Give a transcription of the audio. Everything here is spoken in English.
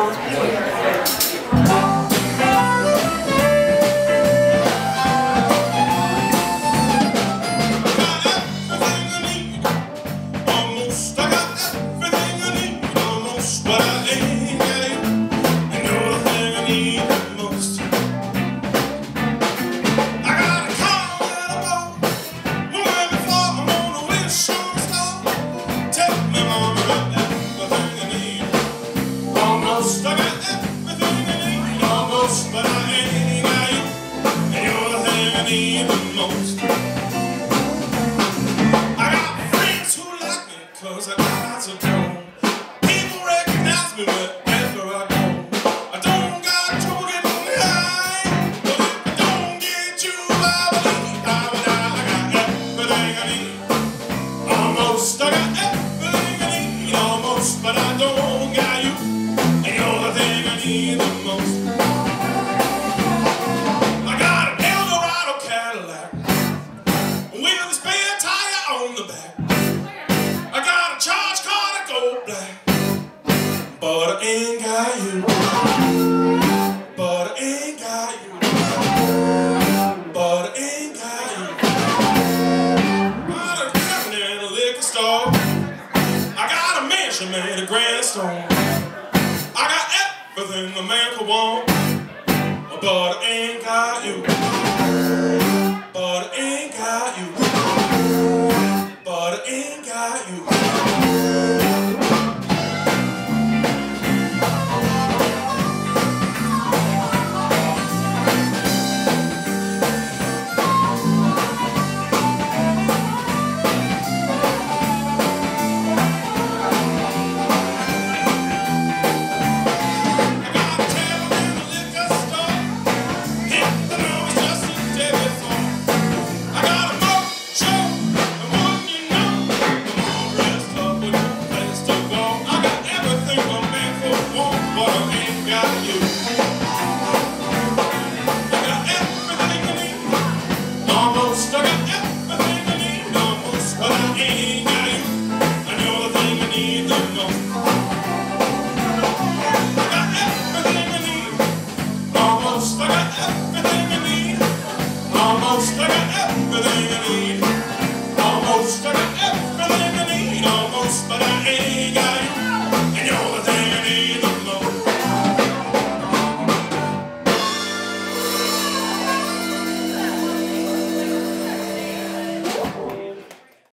But I ain't got you, and you're the thing I need the most. I got friends who like me 'cause I got lots of dough. People recognize me wherever I go. I don't got trouble getting high, but if I don't get you, I believe I got everything I need. Almost, I got everything I need, almost, but I don't got you, and you're the thing I need the most. But I ain't got you. But I ain't got you. But I ain't got you. Got a cabinet in a liquor store. I got a mansion made of grandstone. I got everything a man could want. But I ain't got you. But I ain't got you. But I ain't got you. I got everything I need, almost, but I got everything I need, almost, but I ain't.